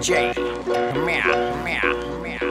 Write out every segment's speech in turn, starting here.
J. Meow, meow, meow.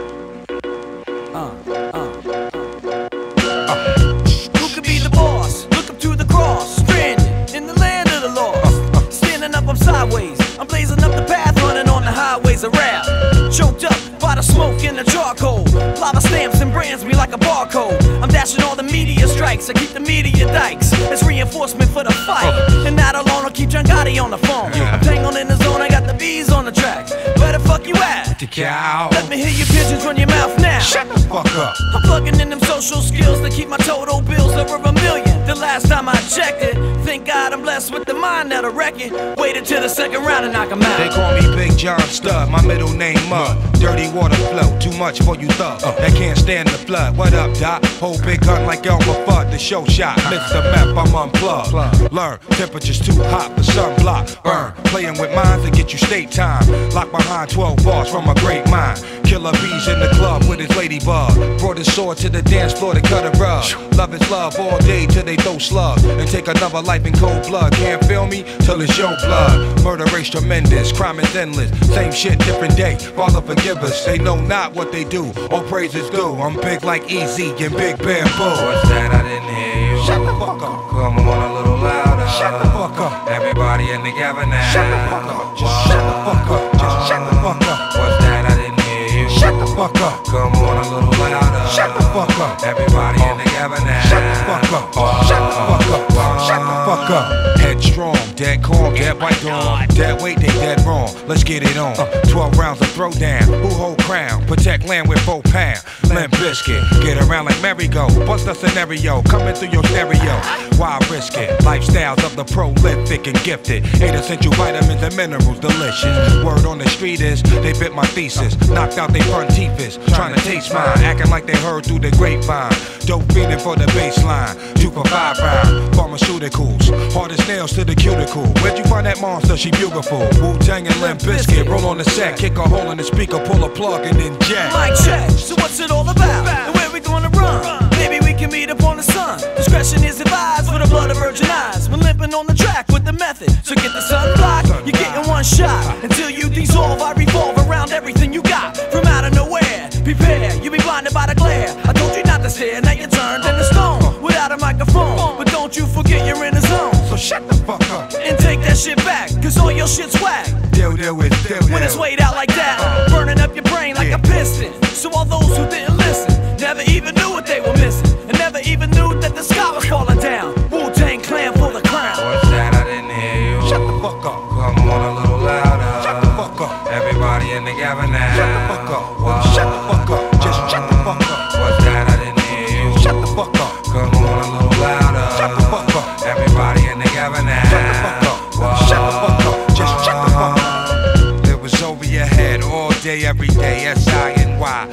Who could be the boss? Look up to the cross, stranded in the land of the lost. Standing up, I'm sideways. I'm blazing up the path, running on the highways of rap. Choked up by the smoke and the charcoal. Lava stamps and brands me like a barcode. I'm dashing all the media strikes. I keep the media dikes. It's reinforcement for the fight. And not alone, I'll keep John Gotti on the phone. I'm tangled in the zone, I got the bees on the track. Where the fuck you at? The cow. Let me hear your pigeons run your mouth now. Shut the fuck up. I'm plugging in them social skills to keep my total bills over $1 million. The last time I checked it, thank God I'm blessed with the mind that'll wreck it. Waited till the second round and knock 'em out. They call me Big John Stud, my middle name Mud. Dirty water flow, too much for you thugs that can't stand the flood. What up, Doc? Hold big gun like Elmer Fudd, the show shot. Mr. Meth, I'm unplugged. Learn, temperature's too hot for sunblock. Burn, playing with minds to get you state time. Locked behind 12 bars from a great mind. Killer bees in the club with his ladybug. Brought his sword to the dance floor to cut a rug. Love is love all day till they throw slugs and take another life in cold blood. Can't feel me till it's your blood. Murder race tremendous, crime is endless. Same shit, different day. Father forgive us. They know not what they do. All praises due. I'm big like Easy and Big Bamboo. What's that? I didn't hear you. Shut the fuck up. Come on a little louder. Shut the fuck up. Everybody in together now. Shut the fuck up. Just shut the fuck up. Just shut the fuck up. What's that? I didn't hear you. Shut the fuck up. Come on a little louder. Shut the fuck up. Everybody in together now. Shut the fuck up. Shut the fuck up. Shut the fuck up. Headstrong, dead calm, dead white dawn. Dead weight, they dead wrong. Let's get it on. 12 rounds of throwdown. Who hold crown? Protect land with 4 pound. Limp biscuit. Get around like merry-go. Bust a scenario. Coming through your stereo. Why risk it? Lifestyles of the prolific and gifted. 8 essential vitamins and minerals. Delicious. Word on the street is they bit my thesis. Knocked out they front teeth is. Trying to taste mine. Acting like they heard through the grapevine. Dope feeding for the baseline. 2 for 5 round. Pharmaceuticals. Hardest nails to the cuticle. Where'd you find that monster? She beautiful. Wu-Tang and Limp Bizkit. Roll on the set. Kick a hole in the speaker. Pull a plug and then jack. Mic check. So what's it all about? And where we gonna run? Maybe we can meet up on the sun. Discretion is advised for the blood of virgin eyes. We're limping on the track with the method. So get the sun blocked. You're getting one shot. Until you dissolve, I revolve around everything you got. From out of nowhere, prepare. You'll be blinded by the glare. I told you not to stare. Now you're turned into stone without a microphone. But don't you forget you're in the zone. So shut the fuck up. And take that shit back, cause all your shit's whack. Deal with deal. When it's weighed out like that, burning up your brain like a piston. So all those who didn't listen never even knew what they were missing, and never even knew that the sky was falling down. Wu-Tang Clan for the crown. What's that? I didn't hear you. Shut the fuck up. Come on a little louder. Shut the fuck up. Everybody in together now. Shut the fuck up. Shut the fuck up. Just shut the fuck up. What's that? I didn't hear you. Shut the fuck up. Come on a little louder. Shut the fuck up. Everybody in together now. Shut the fuck up. Shut the fuck up. Just shut the fuck up. It was over your head all day, every day. S-I-N-Y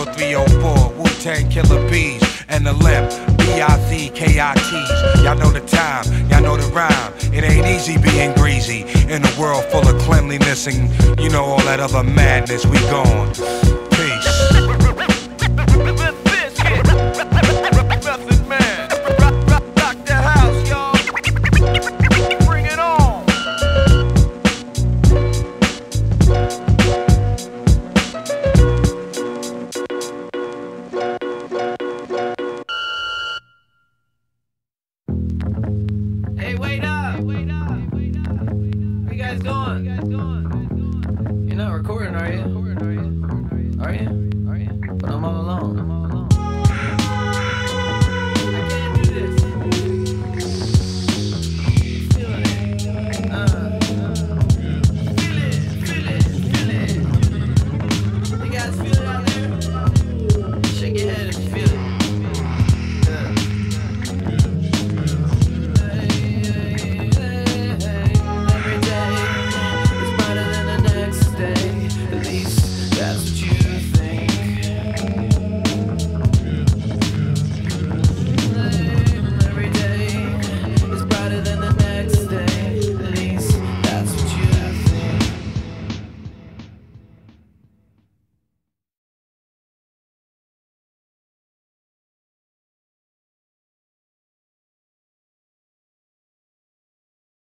10304. Wu-Tang Killer Bees and the Limp. B-I-Z-K-I-T's. Y'all know the time. Y'all know the rhyme. It ain't easy being greasy in a world full of cleanliness and you know all that other madness. We gone. Peace. Hey, wait up! What you guys doing? You're not recording, are you? Are you? But I'm all alone.